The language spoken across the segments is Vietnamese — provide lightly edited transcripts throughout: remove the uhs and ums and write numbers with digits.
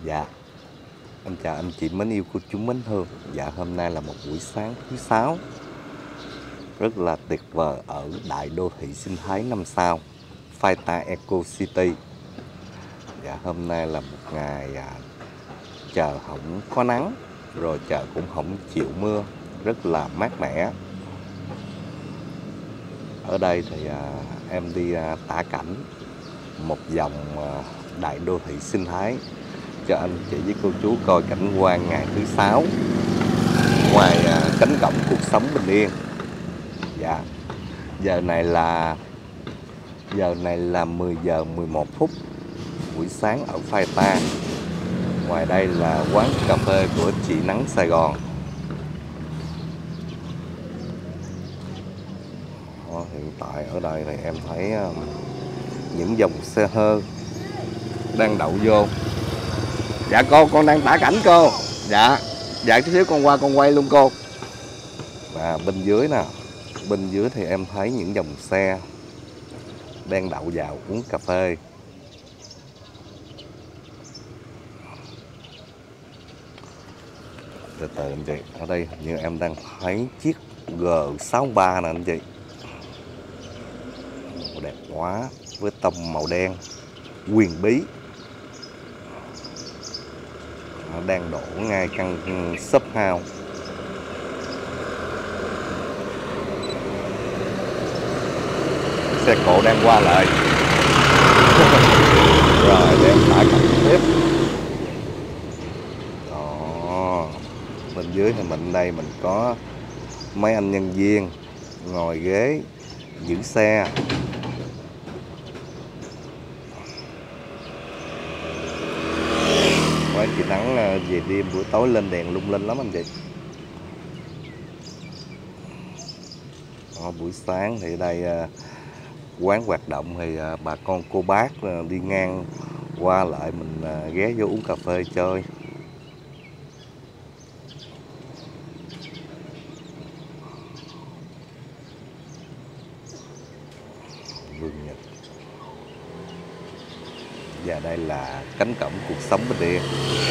Dạ, em chào anh chị mến yêu cô chú mến thương. Dạ, hôm nay là một buổi sáng thứ sáu rất là tuyệt vời ở đại đô thị sinh thái 5 sao Phaita Eco City. Dạ, hôm nay là một ngày trời không có nắng, rồi trời cũng không chịu mưa, rất là mát mẻ. Ở đây thì em đi tả cảnh một vòng đại đô thị sinh thái cho anh chị với cô chú coi cảnh quan ngày thứ sáu ngoài cánh cổng cuộc sống bình yên. Dạ, giờ này là 10 giờ 11 phút buổi sáng ở Phaita. Ngoài đây là quán cà phê của chị Nắng Sài Gòn. Hiện tại ở đây thì em thấy những dòng xe hơi đang đậu vô. Dạ cô, con đang tả cảnh cô. Dạ chút xíu con qua con quay luôn cô. Và bên dưới nè, bên dưới thì em thấy những dòng xe đang đậu vào uống cà phê. Từ từ anh chị, ở đây như em đang thấy chiếc G63 nè anh chị. Đẹp quá, với tông màu đen huyền bí. Nó đang đổ ngay căn shop house. Xe cộ đang qua lại. Rồi để em tải cảnh tiếp. Đó, bên dưới thì đây mình có mấy anh nhân viên ngồi ghế giữ xe. Quán chị Nắng về đêm buổi tối lên đèn lung linh lắm anh chị. Buổi sáng thì đây quán hoạt động thì bà con cô bác đi ngang qua lại mình ghé vô uống cà phê chơi. Vườn Nhật. Và đây là cánh cổng cuộc sống bình yên.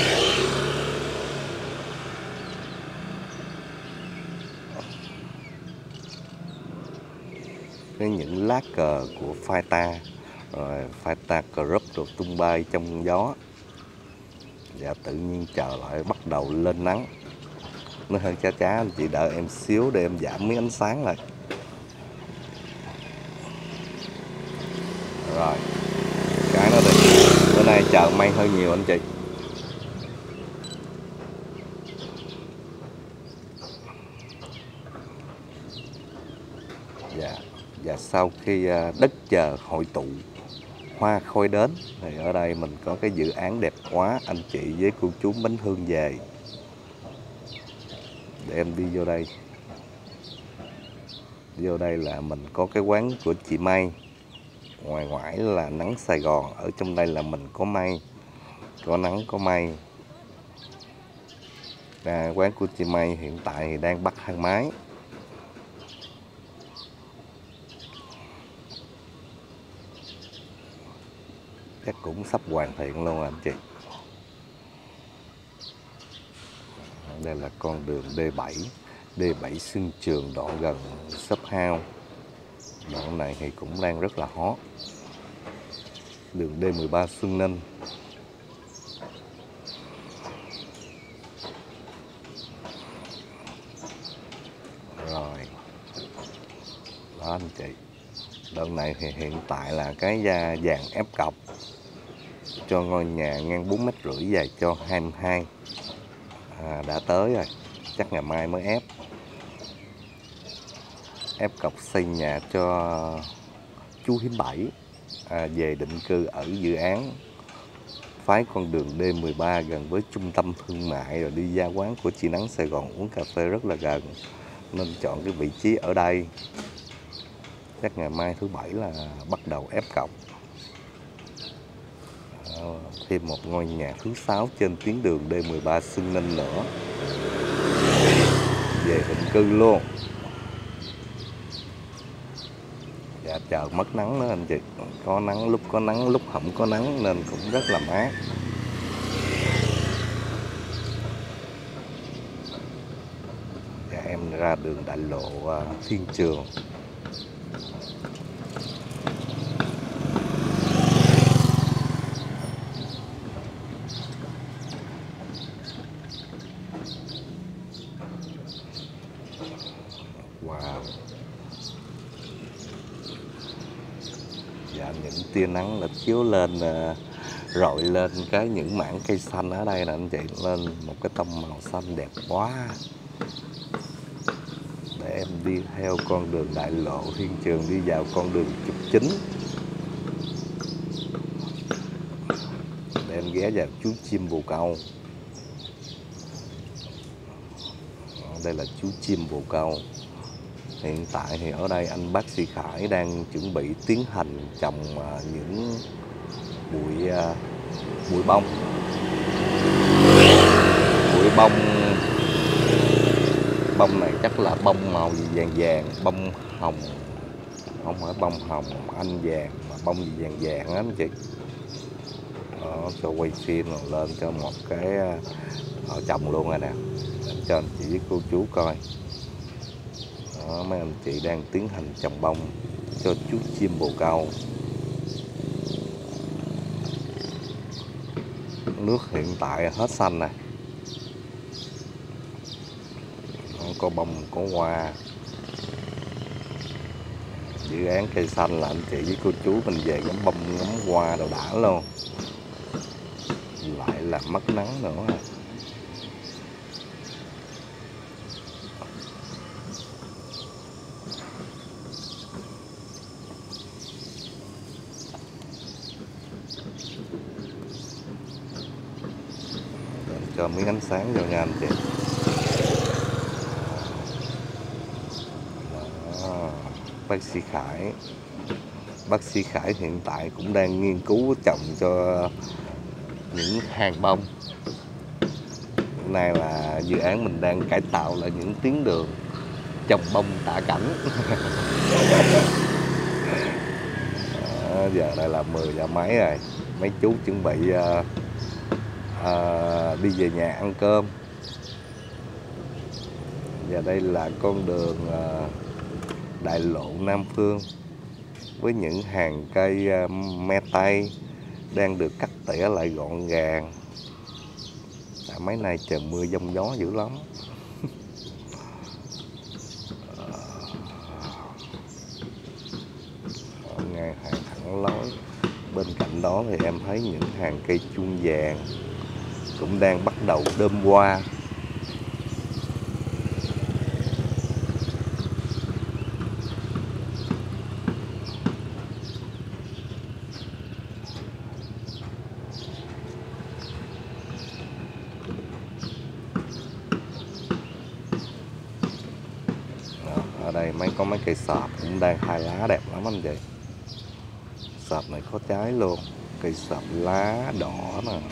Với những lá cờ của Phaita, rồi Phaita Group được tung bay trong gió. Và tự nhiên trời lại bắt đầu lên nắng. Nó hơi chá chá, anh chị đợi em xíu để em giảm miếng ánh sáng lại. Rồi, cái nó đi. Bữa nay trời mây hơi nhiều anh chị. Và sau khi đất trời hội tụ, hoa khôi đến, thì ở đây mình có cái dự án đẹp quá anh chị với cô chú mến thương về. Để em đi vô đây. Vô đây là mình có cái quán của chị May. Ngoài ngoại là Nắng Sài Gòn. Ở trong đây là mình có May, có Nắng có May. Quán của chị May hiện tại thì đang bắt thang máy. Chắc cũng sắp hoàn thiện luôn anh chị. Đây là con đường D7 Xuân Trường, đoạn gần shop house. Đoạn này thì cũng đang rất là hot. Đường D13 Xuân Ninh. Rồi. Đó anh chị. Đoạn này thì hiện tại là cái dàn ép cọc cho ngôi nhà ngang 4,5 m, dài cho 22. Đã tới rồi, chắc ngày mai mới ép cọc xây nhà cho chú Hiếm 7 về định cư ở dự án phái con đường D13 gần với trung tâm thương mại, rồi đi ra quán của chị Nắng Sài Gòn uống cà phê rất là gần, nên chọn cái vị trí ở đây. Chắc ngày mai thứ Bảy là bắt đầu ép cọc. Thêm một ngôi nhà thứ 6 trên tuyến đường D13 Xuân Ninh nữa, về định cư luôn. Dạ, trời mất nắng nữa anh chị. Có nắng lúc không có nắng nên cũng rất là mát. ra đường đại lộ Thiên Trường. Wow. Dạ, những tia nắng là chiếu lên rọi lên những mảng cây xanh ở đây nè anh chị, lên một cái tông màu xanh đẹp quá. Để em đi theo con đường đại lộ Thiên Trường đi vào con đường trục chính, để em ghé vào chú chim bồ câu. Đây là chú chim bồ câu. Hiện tại thì ở đây anh bác sĩ Khải đang chuẩn bị tiến hành trồng những bụi bông. Bụi bông này chắc là bông màu gì vàng vàng, bông hồng, không phải bông hồng anh vàng mà bông gì vàng vàng á anh chị. Đó, cho quay phim lên cho một cái họ trồng luôn rồi nè, để cho anh chị với cô chú coi. Đó, mấy anh chị đang tiến hành trồng bông cho chú chim bồ câu. Nước hiện tại hết xanh nè, có bông có hoa. Dự án cây xanh là anh chị với cô chú mình về ngắm bông ngắm hoa đồ đã luôn, lại là mất nắng nữa. Cho miếng ánh sáng vào nha anh chị. Đó, bác sĩ Khải hiện tại cũng đang nghiên cứu trồng cho những hàng bông. Hôm nay là dự án mình đang cải tạo lại những tuyến đường trồng bông tả cảnh. Đó, giờ đây là 10 giờ mấy rồi, mấy chú chuẩn bị đi về nhà ăn cơm. Và đây là con đường đại lộ Nam Phương với những hàng cây me tây đang được cắt tỉa lại gọn gàng. Mấy nay trời mưa giông gió dữ lắm. Ngay hàng thẳng lối. Bên cạnh đó thì em thấy những hàng cây chuông vàng cũng đang bắt đầu đơm hoa. Ở đây có mấy cây sọp cũng đang hai lá đẹp lắm anh chị. Sọp này có trái luôn, cây sọp lá đỏ nè.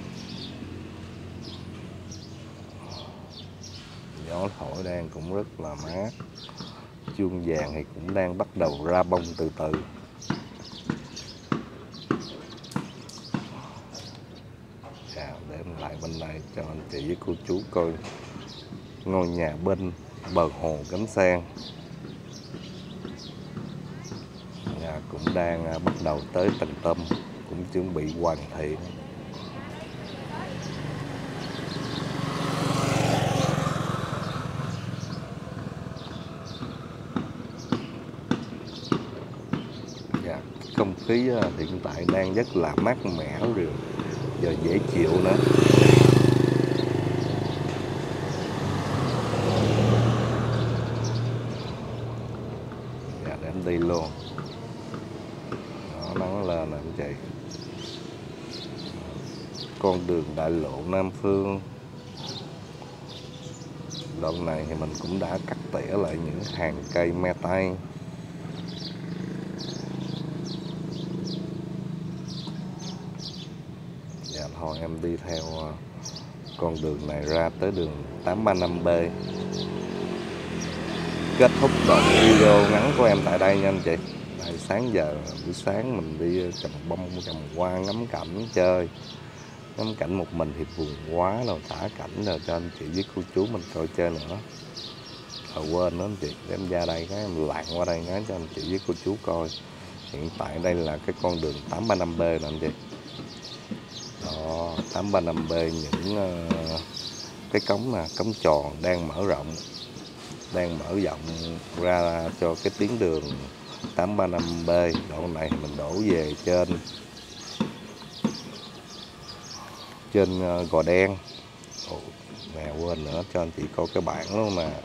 Gió thổi đang cũng rất là mát. Chuông vàng thì cũng đang bắt đầu ra bông từ từ. Để em lại bên này cho anh chị với cô chú coi ngôi nhà bên bờ hồ Cánh Sen. Nhà cũng đang bắt đầu tới tầng tâm, cũng chuẩn bị hoàn thiện. Không khí hiện tại đang rất là mát mẻ rồi, giờ dễ chịu nữa. Để em đi luôn. Đó, nắng lên nè anh chị. Con đường đại lộ Nam Phương. Đoạn này thì mình cũng đã cắt tỉa lại những hàng cây me tây. Thôi em đi theo con đường này ra tới đường 835B. Kết thúc đoạn video ngắn của em tại đây nha anh chị. Sáng giờ buổi sáng mình đi trồng bông, trồng hoa, ngắm cảnh chơi. Ngắm cảnh một mình thì buồn quá rồi, thả cảnh rồi cho anh chị với cô chú mình coi chơi nữa. quên đó anh chị, để em ra đây cái em lặn qua đây ngắn cho anh chị với cô chú coi. Hiện tại đây là cái con đường 835B nè anh chị. Đó, 835B những cái cống nè, cống tròn đang mở rộng ra cho cái tuyến đường 835B. Đoạn này mình đổ về trên Gò Đen. Nè quên nữa cho anh chị coi cái bảng luôn nè.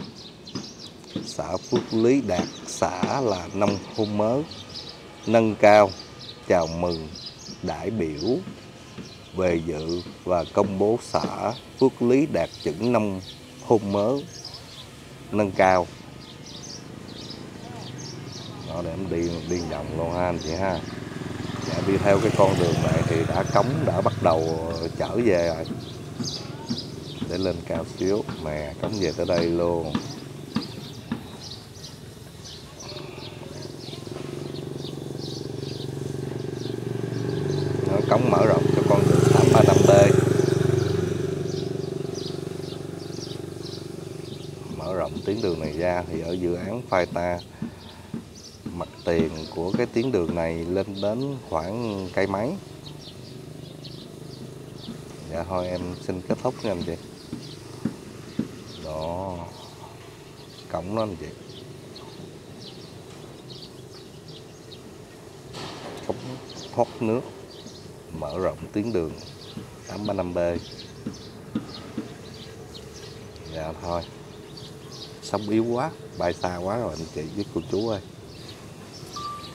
Xã Phước Lý Đạt xã là nông thôn mới nâng cao chào mừng đại biểu về dự và công bố xã Phước Lý đạt chuẩn nông thôn mới nâng cao. Đó, để em đi vòng luôn ha anh chị ha. Dạ, đi theo cái con đường này thì cống đã bắt đầu trở về rồi. Để lên cao xíu nè, cống về tới đây luôn. Nó cống mở rộng cho con đường 835B. Mở rộng tuyến đường này ra thì ở dự án Phai Ta, mặt tiền của cái tuyến đường này lên đến khoảng cây mấy. Dạ thôi em xin kết thúc nha anh chị. Đó, cổng đó anh chị. Cống thoát nước, mở rộng tuyến đường 835B. Dạ thôi, sóng yếu quá, bay xa quá rồi anh chị với cô chú ơi.